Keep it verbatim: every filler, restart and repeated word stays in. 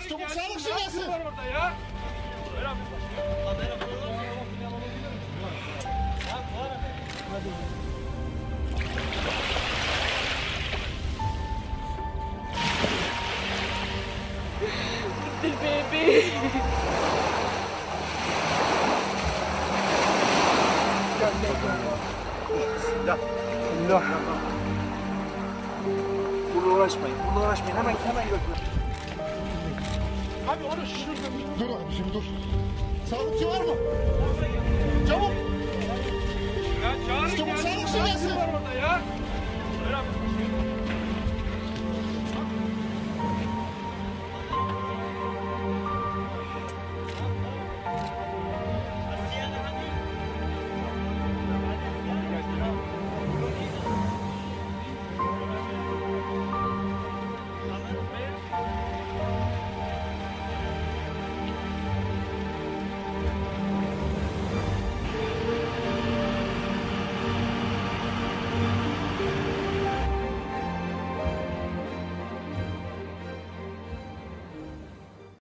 Çabuk sağlıkçı gelsin. Var orada ya. The baby. Bismillah. Bismillah. Burada uğraşmayın. Burada uğraşmayın. Hemen hemen götürün. Abi onu şurada. Dur abicim dur. Sağlıkçı var mı? Çabuk. Ya çağırın. Çabuk sağlıkçı gelsin. Var orada ya.